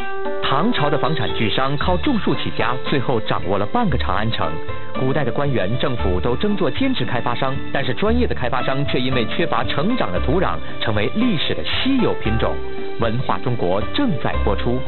唐朝的房产巨商靠种树起家，最后掌握了半个长安城。古代的官员、政府都争做兼职开发商，但是专业的开发商却因为缺乏成长的土壤，成为历史的稀有品种。文化中国正在播出。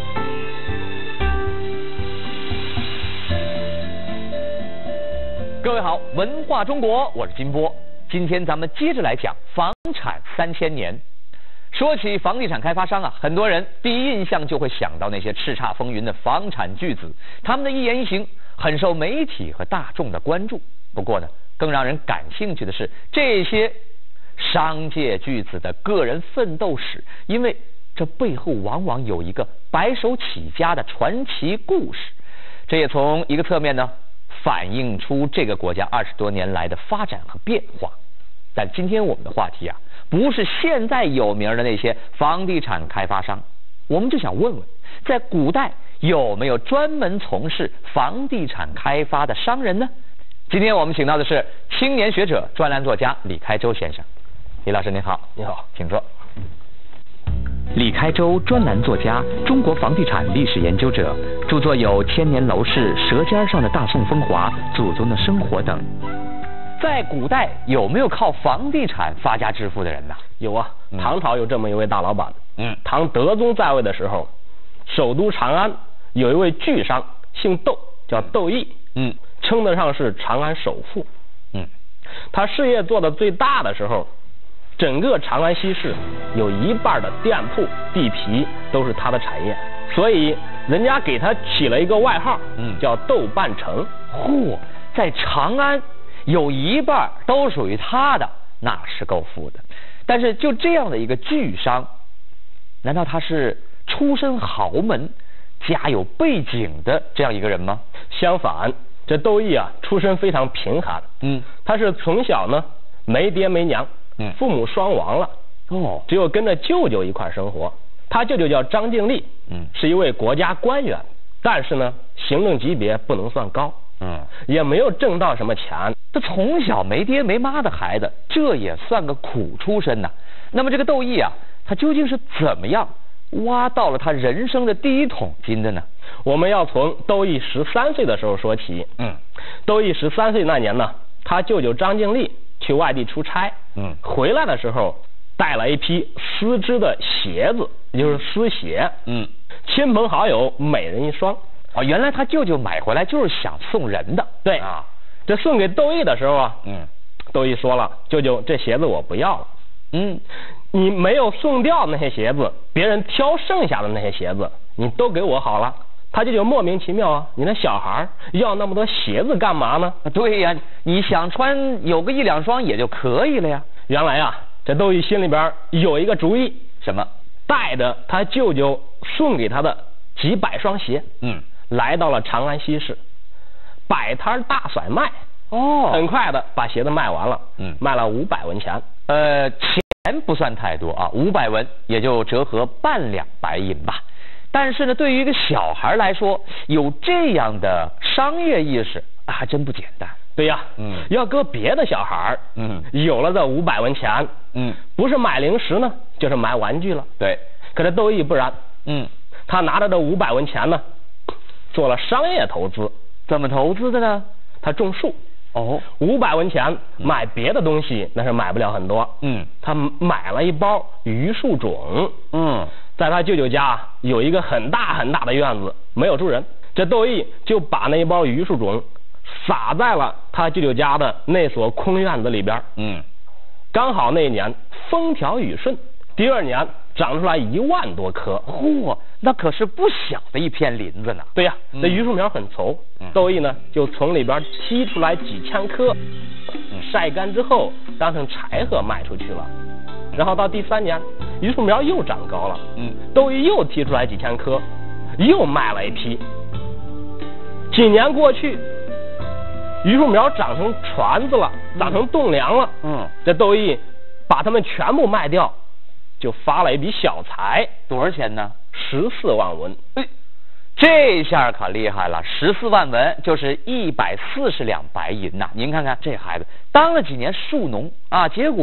各位好，文化中国，我是金波。今天咱们接着来讲房产3000年。说起房地产开发商啊，很多人第一印象就会想到那些叱咤风云的房产巨子，他们的一言一行很受媒体和大众的关注。不过呢，更让人感兴趣的是这些商界巨子的个人奋斗史，因为这背后往往有一个白手起家的传奇故事。这也从一个侧面呢，反映出这个国家20多年来的发展和变化。但今天我们的话题啊，不是现在有名的那些房地产开发商，我们就想问问，在古代有没有专门从事房地产开发的商人呢？今天我们请到的是青年学者、专栏作家李开周先生。李老师您好。 你好， 请坐。李开周，专栏作家，中国房地产历史研究者，著作有《千年楼市》《舌尖上的大宋风华》《祖宗的生活》等。在古代有没有靠房地产发家致富的人呢？ 有啊，唐朝有这么一位大老板。唐德宗在位的时候，首都长安有一位巨商，姓窦，叫窦乂。称得上是长安首富。他事业做得最大的时候，整个长安西市有一半的店铺、地皮都是他的产业，所以人家给他起了一个外号，叫窦半城。 嚯，在长安有一半都属于他的，那是够富的。但是就这样的一个巨商，难道他是出身豪门、家有背景的这样一个人吗？ 相反，这窦乂啊，出身非常贫寒。他是从小呢没爹没娘，父母双亡了，只有跟着舅舅一块生活。他舅舅叫张敬利，是一位国家官员，但是呢，行政级别不能算高，也没有挣到什么钱。 这从小没爹没妈的孩子，这也算个苦出身呐。那么这个窦乂啊，他究竟是怎么样挖到了他人生的第一桶金的呢？ 我们要从窦乂13岁的时候说起。窦乂13岁那年呢，他舅舅张敬利去外地出差，回来的时候带了一批丝织的鞋子，也就是丝鞋。亲朋好友每人一双。 原来他舅舅买回来就是想送人的。 对啊，这送给窦乂的时候啊，窦乂说了，舅舅，这鞋子我不要了。你没有送掉那些鞋子，别人挑剩下的那些鞋子，你都给我好了。他舅舅莫名其妙啊，你那小孩要那么多鞋子干嘛呢？ 对呀，你想穿有个1、2双也就可以了呀。 原来啊，这窦乂心里边有一个主意。什么？带着他舅舅送给他的几百双鞋，来到了长安西市，摆摊大甩卖。很快的把鞋子卖完了，卖了500文钱。 钱不算太多啊，500文也就折合半两白银吧。但是呢，对于一个小孩来说，有这样的商业意识还真不简单。 对呀，要搁别的小孩，有了这500文钱，不是买零食呢，就是买玩具了。 对， 可是窦乂不然，他拿着这500文钱呢，做了商业投资。 怎么投资的呢？ 他种树。500文钱买别的东西那是买不了很多。他买了一包榆树种。在他舅舅家有一个很大很大的院子，没有住人。这窦乂就把那一包榆树种撒在了他舅舅家的那所空院子里边。刚好那一年风调雨顺，第2年长出来1万多棵。 那可是不小的一片林子呢。 对呀，那榆树苗很稠，窦乂呢就从里边剔出来几千棵，晒干之后当成柴禾卖出去了。然后到第3年，榆树苗又长高了，窦乂又剔出来几千棵，又卖了一批。几年过去，榆树苗长成船子了，长成栋梁了。这窦乂把它们全部卖掉，就发了一笔小财。 多少钱呢 ？14万文。 这下可厉害了，14万文就是140两白银呐。您看看这孩子当了几年庶农啊，结果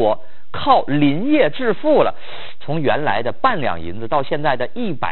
靠林业致富了，从原来的半两银子到现在的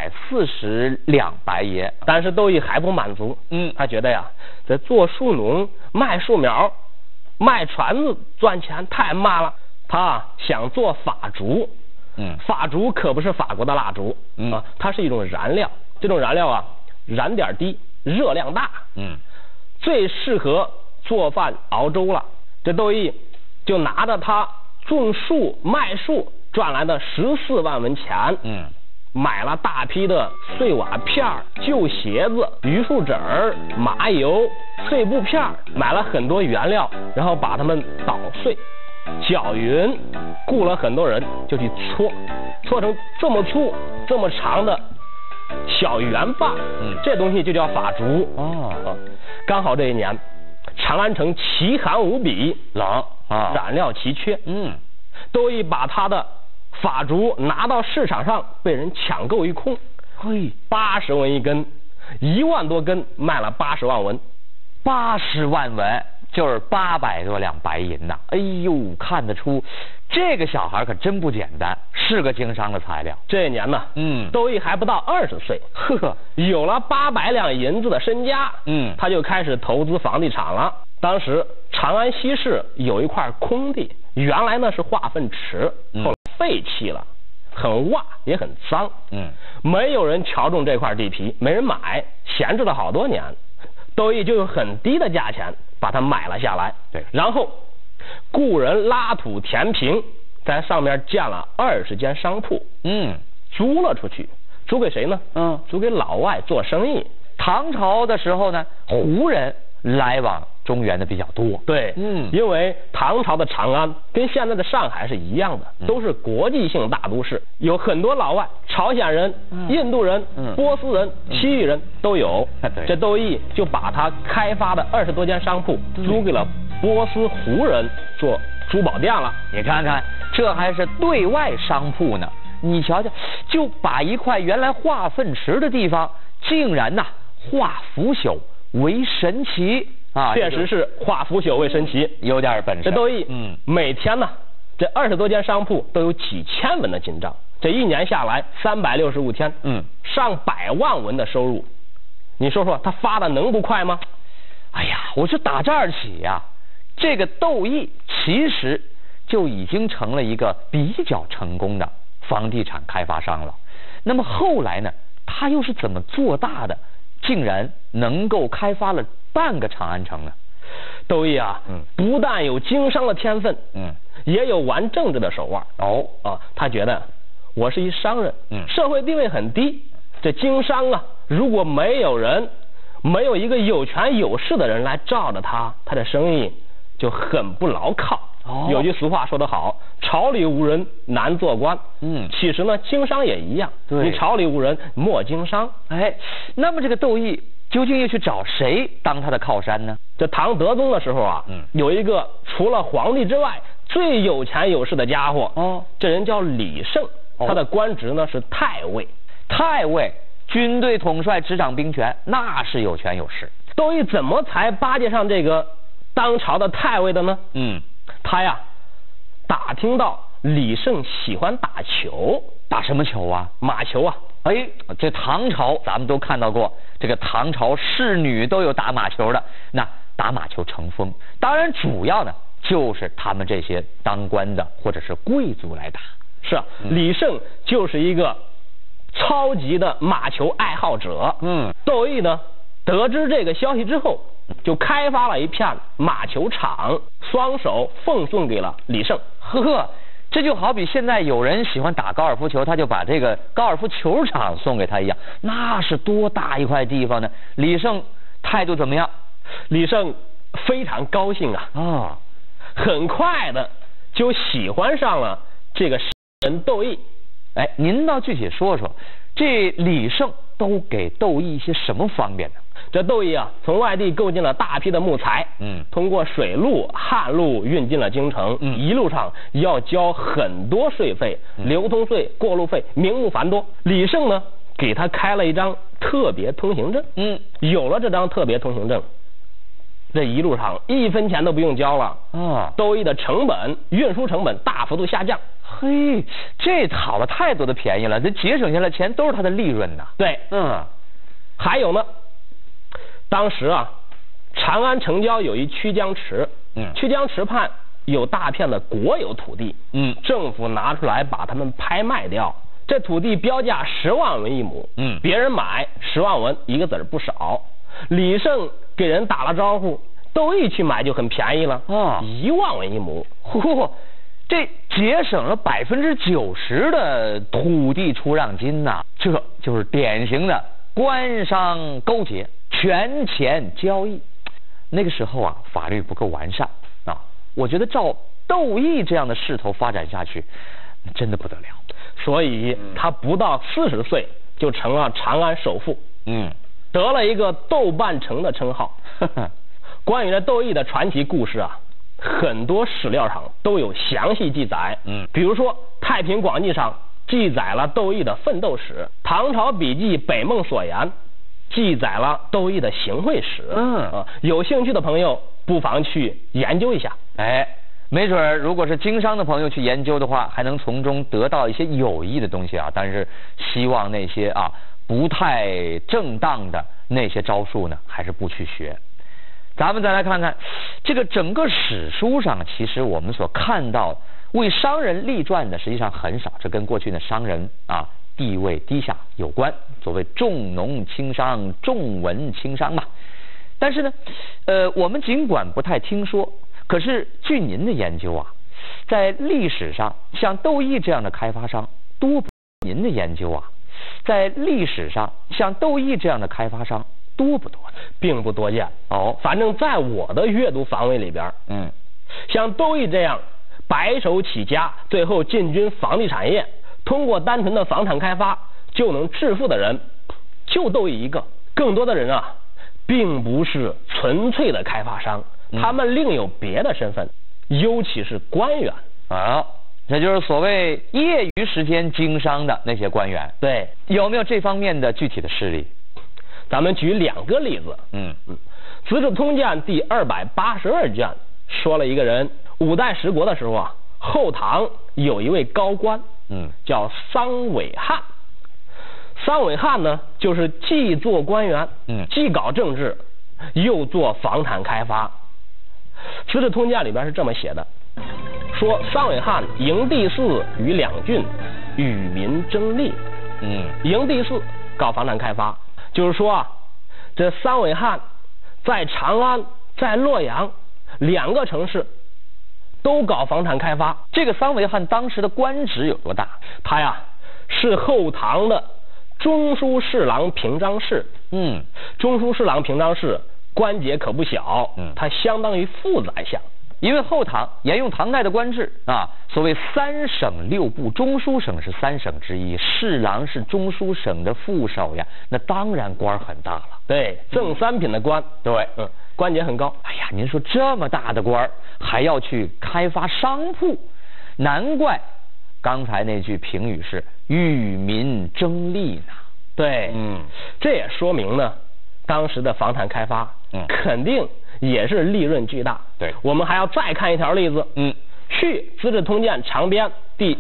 140两白银。 但是窦毅还不满足，他觉得呀，这做树农、卖树苗、卖船子赚钱太慢了，他想做法烛。法烛可不是法国的蜡烛，它是一种燃料，这种燃料啊，燃点低，热量大，最适合做饭熬粥了。这窦毅就拿着他种树卖树赚来的14万文钱，买了大批的碎瓦片、旧鞋子、榆树籽儿、麻油、碎布片，买了很多原料，然后把它们捣碎、搅匀，雇了很多人就去搓成这么粗、这么长的小圆棒，这东西就叫法烛。刚好这一年，长安城奇寒无比，冷啊，燃料奇缺，窦毅把他的法烛拿到市场上，被人抢购一空，80文一根，1万多根，卖了80万文 ，80万文就是800多两白银呐！哎呦，看得出这个小孩可真不简单，是个经商的材料。 这一年呢，窦毅还不到20岁，有了800两银子的身家，他就开始投资房地产了。当时长安西市有一块空地，原来呢是化粪池，后来废弃了，很洼也很脏，没有人瞧中这块地皮，没人买，闲置了好多年。窦毅就用很低的价钱把它买了下来，然后雇人拉土填平，在上面建了20间商铺，租了出去。租给谁呢？租给老外做生意。 唐朝的时候呢，胡人来往中原的比较多。 对，因为唐朝的长安跟现在的上海是一样的，都是国际性大都市，有很多老外，朝鲜人、印度人、波斯人、西域人都有。这窦毅就把他开发的20多间商铺租给了波斯胡人做珠宝店了。 你看看，这还是对外商铺呢。你瞧瞧，就把一块原来化粪池的地方，竟然化腐朽为神奇啊！ 确实是化腐朽为神奇， 有点本事。 这窦毅，每天呢，这20多间商铺都有几千文的进账，这一年下来365天，上百万文的收入。你说说，他发的能不快吗？ 哎呀，我就打这儿起呀，这个窦毅其实就已经成了一个比较成功的房地产开发商了。那么后来呢，他又是怎么做大的，竟然能够开发了半个长安城呢？ 窦毅啊，不但有经商的天分，也有玩政治的手腕。他觉得我是一商人，社会地位很低，这经商啊，如果没有一个有权有势的人来罩着他，他的生意就很不牢靠。有句俗话说得好，朝里无人难做官。其实呢，经商也一样，你朝里无人莫经商。 那么这个窦毅究竟又去找谁当他的靠山呢？ 这唐德宗的时候啊，有一个除了皇帝之外最有钱有势的家伙，这人叫李胜，他的官职呢是太尉。 太尉，军队统帅，执掌兵权，那是有权有势。 窦毅怎么才巴结上这个当朝的太尉的呢？他呀，打听到李胜喜欢打球。 打什么球啊？ 马球啊。 这唐朝咱们都看到过，这个唐朝仕女都有打马球的，那打马球成风。当然主要呢就是他们这些当官的或者是贵族来打。 是啊，李胜就是一个超级的马球爱好者。窦毅呢得知这个消息之后，就开发了一片马球场，双手奉送给了李胜。 这就好比现在有人喜欢打高尔夫球，他就把这个高尔夫球场送给他一样，那是多大一块地方呢？李胜态度怎么样？ 李胜非常高兴啊，很快的就喜欢上了这个人窦毅。 您倒具体说说，这李胜都给窦毅一些什么方便呢？ 这窦毅啊，从外地购进了大批的木材，通过水路、旱路运进了京城，一路上要交很多税费，流通税、过路费，名目繁多。李胜呢，给他开了一张特别通行证，有了这张特别通行证， 这一路上1分钱都不用交了啊！窦毅的运输成本大幅度下降。 嘿，这讨了太多的便宜了，这节省下来钱都是他的利润呐。 对，还有呢，当时啊，长安城郊有一曲江池，曲江池畔有大片的国有土地，政府拿出来把它们拍卖掉，这土地标价10万文一亩，别人买10万文，一个子儿不少。李胜给人打了招呼，窦毅去买就很便宜了啊，1万文一亩， 嚯，这节省了90%的土地出让金呐，这就是典型的官商勾结、权钱交易。那个时候啊，法律不够完善啊，我觉得照窦毅这样的势头发展下去，真的不得了。 所以他不到40岁就成了长安首富，得了一个窦半城的称号。关于这窦毅的传奇故事啊，很多史料上都有详细记载。比如说《太平广记》上记载了窦毅的奋斗史，《唐朝笔记北梦所言》记载了窦毅的行贿史。有兴趣的朋友不妨去研究一下。 没准如果是经商的朋友去研究的话，还能从中得到一些有益的东西啊。但是希望那些不太正当的那些招数呢，还是不去学。咱们再来看看这个整个史书上，其实我们所看到为商人立传的实际上很少，这跟过去的商人地位低下有关，所谓重农轻商、重文轻商嘛。但是呢，我们尽管不太听说，可是据您的研究啊，在历史上像窦毅这样的开发商多不？您的研究啊，在历史上像窦毅这样的开发商多不多？ 并不多见反正在我的阅读范围里边，像窦毅这样白手起家，最后进军房地产业，通过单纯的房产开发就能致富的人，就窦毅一个。更多的人啊，并不是纯粹的开发商，他们另有别的身份，尤其是官员这就是所谓业余时间经商的那些官员。 对， 有没有这方面的具体的事例？ 咱们举2个例子。资治通鉴第282卷说了一个人，5代十国的时候啊，后唐有一位高官，叫桑伟汉。桑伟汉呢，就是既做官员，既搞政治，又做房产开发。资治通鉴里边是这么写的，说桑伟汉营地4于2郡，与民争利。营地4搞房产开发，就是说啊，这桑伟汉在长安、在洛阳2个城市都搞房产开发。 这个桑维汉当时的官职有多大？ 他呀是后唐的中书侍郎平章事。中书侍郎平章事官阶可不小，他相当于副宰相。 因为后唐沿用唐代的官制所谓3省6部，中书省是3省之一，侍郎是中书省的副手呀，那当然官很大了。 对，正3品的官， 对， 官阶很高。 哎呀，您说这么大的官还要去开发商铺，难怪刚才那句评语是与民争利呢。 对，这也说明呢，当时的房产开发，肯定也是利润巨大。 对， 我们还要再看一条例子。续《资治通鉴长编》第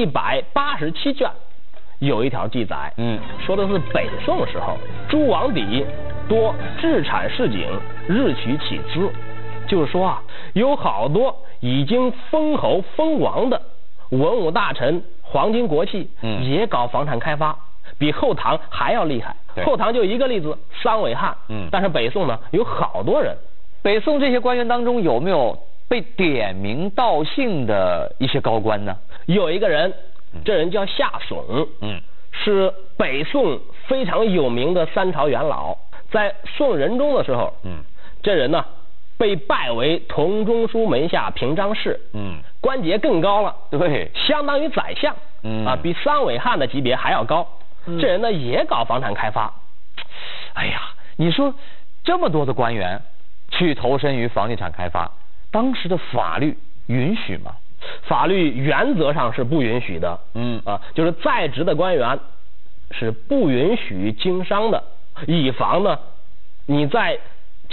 187卷有一条记载，说的是北宋时候，诸王邸多置产市井，日取起资。就是说啊，有好多已经封侯封王的文武大臣、皇亲国戚，也搞房产开发，比后唐还要厉害。后唐就一个例子，桑伟汉。但是北宋呢，有好多人。 北宋这些官员当中有没有被点名道姓的一些高官呢？ 有一个人，这人叫夏竦，是北宋非常有名的3朝元老。在宋仁宗的时候，这人呢被拜为同中书门下平章事，官阶更高了， 对， 相当于宰相，比桑伟汉的级别还要高。这人呢也搞房产开发。 哎呀，你说这么多的官员去投身于房地产开发，当时的法律允许吗？ 法律原则上是不允许的。就是在职的官员是不允许经商的，以防呢你在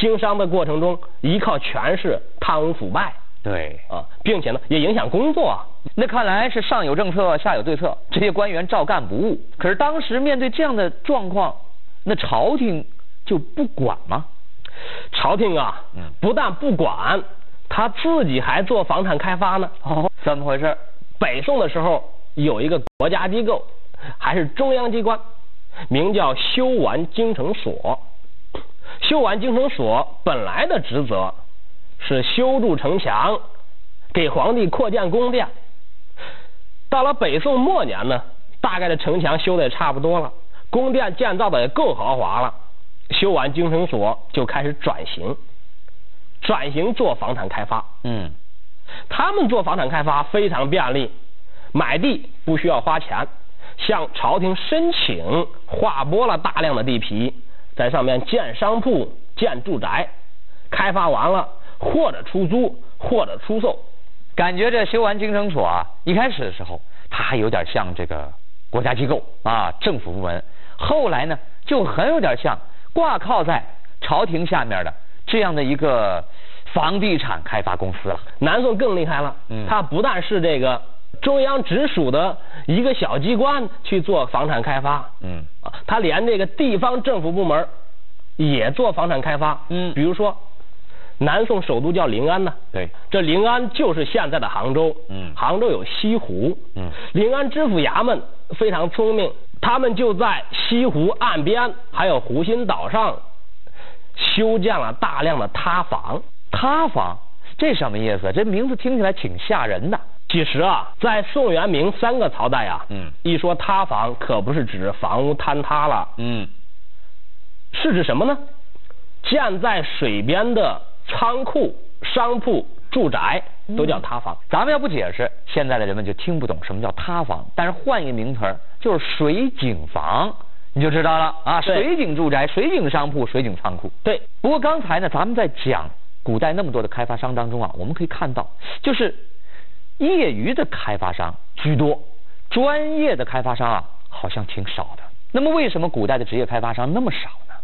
经商的过程中依靠权势贪污腐败， 对啊，并且呢也影响工作啊。 那看来是上有政策下有对策，这些官员照干不误。可是当时面对这样的状况，那朝廷就不管吗？ 朝廷啊，不但不管，他自己还做房产开发呢。 哦，怎么回事？ 北宋的时候有一个国家机构，还是中央机关，名叫修完京城所。修完京城所本来的职责是修筑城墙，给皇帝扩建宫殿。到了北宋末年呢，大概的城墙修的也差不多了，宫殿建造的也够豪华了，修完京城所就开始转型做房产开发。他们做房产开发非常便利，买地不需要花钱，向朝廷申请划拨了大量的地皮，在上面建商铺、建住宅，开发完了或者出租或者出售。 感觉这修完京城所啊，一开始的时候它还有点像这个国家机构啊，政府部门，后来呢就很有点像挂靠在朝廷下面的这样的一个房地产开发公司了。 南宋更厉害了，它不但是这个中央直属的一个小机关去做房产开发，它连这个地方政府部门也做房产开发。比如说南宋首都叫临安呢， 对， 这临安就是现在的杭州。杭州有西湖，临安知府衙门非常聪明，他们就在西湖岸边还有湖心岛上修建了大量的塌房。 塌房这什么意思？这名字听起来挺吓人的。 其实啊，在宋元明三个朝代啊，一说塌房可不是指房屋坍塌了，是指什么呢？建在水边的仓库、商铺、住宅都叫塌房。 咱们要不解释，现在的人们就听不懂什么叫塌房。但是换一个名词就是水景房，你就知道了啊。水景住宅、水景商铺、水景仓库。 对。 不过刚才呢，咱们在讲古代那么多的开发商当中啊，我们可以看到，就是业余的开发商居多，专业的开发商啊好像挺少的。那么为什么古代的职业开发商那么少呢？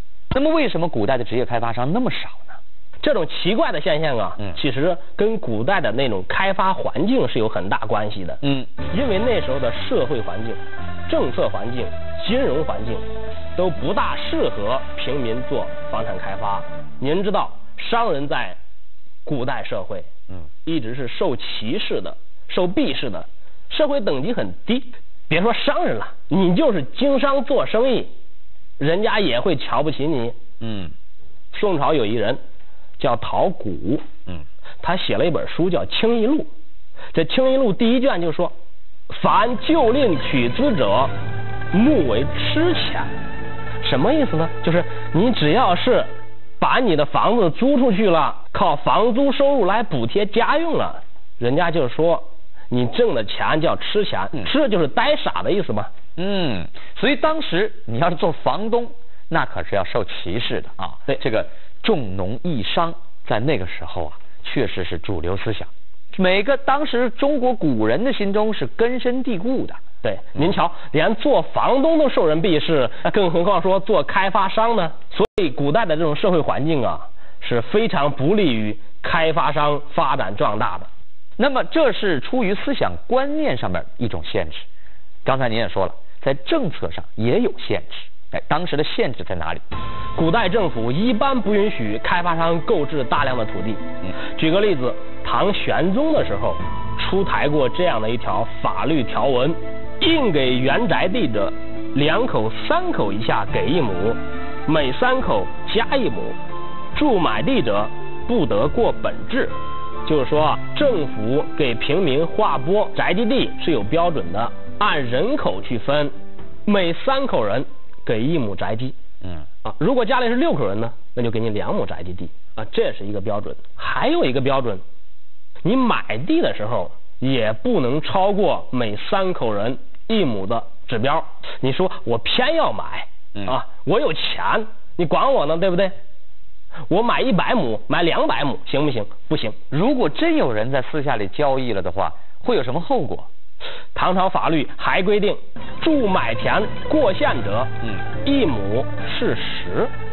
这种奇怪的现象啊，其实跟古代的那种开发环境是有很大关系的。因为那时候的社会环境、政策环境、金融环境都不大适合平民做房产开发。您知道，商人在古代社会，一直是受歧视的、受鄙视的，社会等级很低。别说商人了，你就是经商做生意，人家也会瞧不起你。宋朝有一人叫陶谷，他写了一本书叫《清议录》。这《清议录》第一卷就说：凡就令取资者，目为吃钱。什么意思呢？就是你只要是把你的房子租出去了，靠房租收入来补贴家用了，人家就说你挣的钱叫吃钱，吃就是呆傻的意思嘛。 所以当时你要是做房东，那可是要受歧视的啊。 对， 这个重农抑商在那个时候啊，确实是主流思想，每个当时中国古人的心中是根深蒂固的。 对，您瞧，连做房东都受人鄙视，更何况说做开发商呢？所以古代的这种社会环境啊，是非常不利于开发商发展壮大的。 那么这是出于思想观念上面一种限制。刚才您也说了，在政策上也有限制。当时的限制在哪里？ 古代政府一般不允许开发商购置大量的土地。举个例子，唐玄宗的时候出台过这样的一条法律条文：应给原宅地者，2口3口以下给1亩，每3口加1亩；住买地者不得过本制。就是说，政府给平民划拨宅基地是有标准的，按人口去分，每3口人给1亩宅基。如果家里是6口人呢，那就给你2亩宅基地啊，这是一个标准。还有一个标准，你买地的时候也不能超过每3口人1亩的指标。你说我偏要买啊，我有钱，你管我呢，对不对？我买100亩，买200亩，行不行？不行。 如果真有人在私下里交易了的话，会有什么后果？ 唐朝法律还规定，住买田过限者，1亩是10，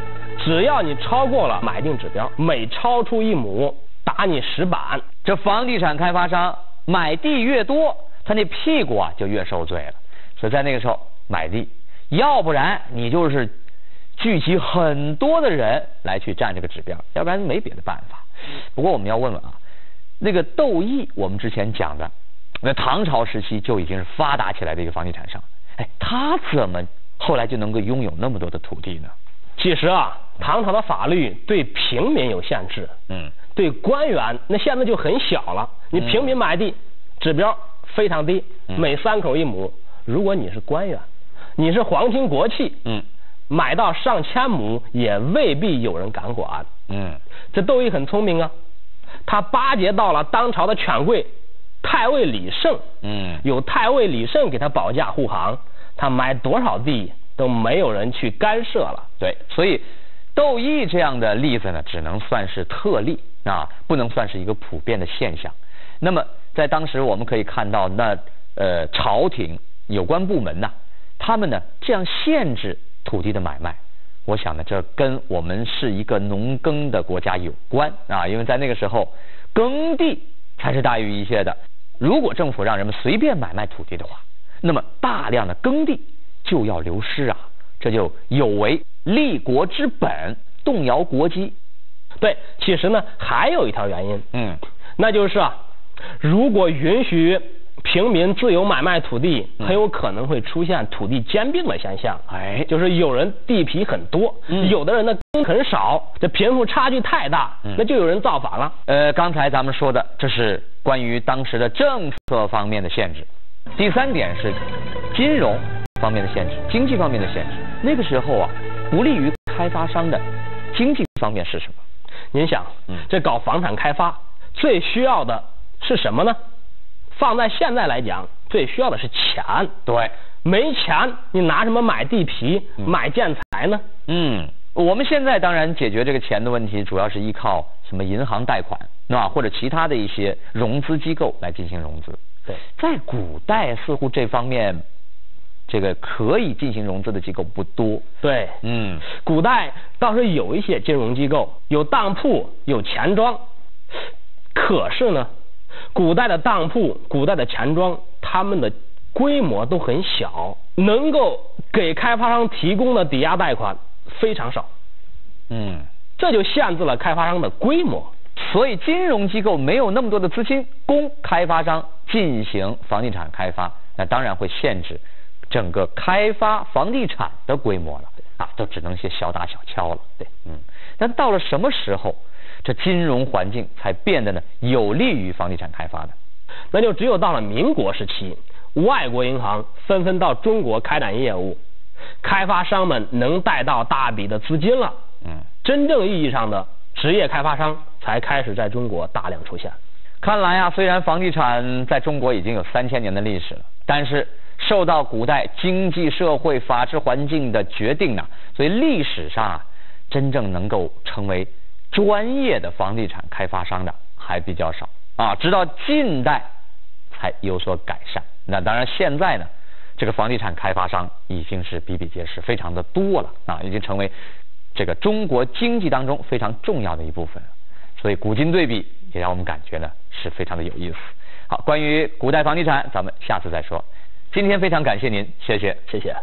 只要你超过了买定指标，每超出1亩打你10板。 这房地产开发商买地越多，他那屁股啊就越受罪了。所以在那个时候买地，要不然你就是聚集很多的人来去占这个指标，要不然没别的办法。不过我们要问问啊，那个窦毅，我们之前讲的，那唐朝时期就已经是发达起来的一个房地产商，哎，他怎么后来就能够拥有那么多的土地呢？ 其实啊，唐朝的法律对平民有限制，对官员那限制就很小了。你平民买地指标非常低，每3口1亩。如果你是官员，你是皇亲国戚，买到上千亩也未必有人敢管。这窦毅很聪明啊，他巴结到了当朝的权贵太尉李胜，有太尉李胜给他保驾护航，他买多少地都没有人去干涉了。 对，所以窦毅这样的例子呢，只能算是特例啊，不能算是一个普遍的现象。那么在当时我们可以看到，那朝廷有关部门呢，他们呢这样限制土地的买卖，我想呢这跟我们是一个农耕的国家有关啊，因为在那个时候耕地才是大于一切的。如果政府让人们随便买卖土地的话，那么大量的耕地就要流失啊，这就有违立国之本，动摇国基。 对，其实呢还有一条原因，那就是啊，如果允许平民自由买卖土地，很有可能会出现土地兼并的现象。就是有人地皮很多，有的人呢很少，这贫富差距太大，那就有人造反了。 刚才咱们说的这是关于当时的政策方面的限制。第3点是金融方面的限制，经济方面的限制。那个时候啊，不利于开发商的经济方面是什么？ 您想，这搞房产开发最需要的是什么呢？放在现在来讲，最需要的是钱。 对， 没钱你拿什么买地皮、买建材呢？ 我们现在当然解决这个钱的问题，主要是依靠什么银行贷款，或者其他的一些融资机构来进行融资。 对， 在古代似乎这方面这个可以进行融资的机构不多。 对，古代倒是有一些金融机构，有当铺，有钱庄。可是呢，古代的当铺、古代的钱庄，他们的规模都很小，能够给开发商提供的抵押贷款非常少。这就限制了开发商的规模。 所以金融机构没有那么多的资金供开发商进行房地产开发，那当然会限制整个开发房地产的规模了啊，都只能些小打小敲了。对，但到了什么时候，这金融环境才变得呢有利于房地产开发的？ 那就只有到了民国时期，外国银行纷纷到中国开展业务，开发商们能贷到大笔的资金了。真正意义上的职业开发商才开始在中国大量出现。 看来啊，虽然房地产在中国已经有3000年的历史了，但是受到古代经济社会法治环境的决定啊，所以历史上啊，真正能够成为专业的房地产开发商的还比较少啊，直到近代才有所改善。那当然现在呢，这个房地产开发商已经是比比皆是，非常的多了啊，已经成为这个中国经济当中非常重要的一部分了。所以古今对比也让我们感觉呢是非常的有意思。好，关于古代房地产咱们下次再说。今天非常感谢您，谢谢。 谢谢。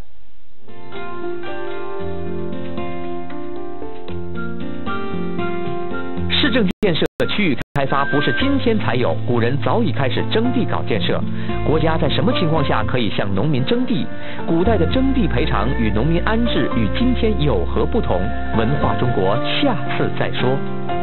市政建设区域开发不是今天才有，古人早已开始征地搞建设。国家在什么情况下可以向农民征地？古代的征地赔偿与农民安置与今天有何不同？文化中国下次再说。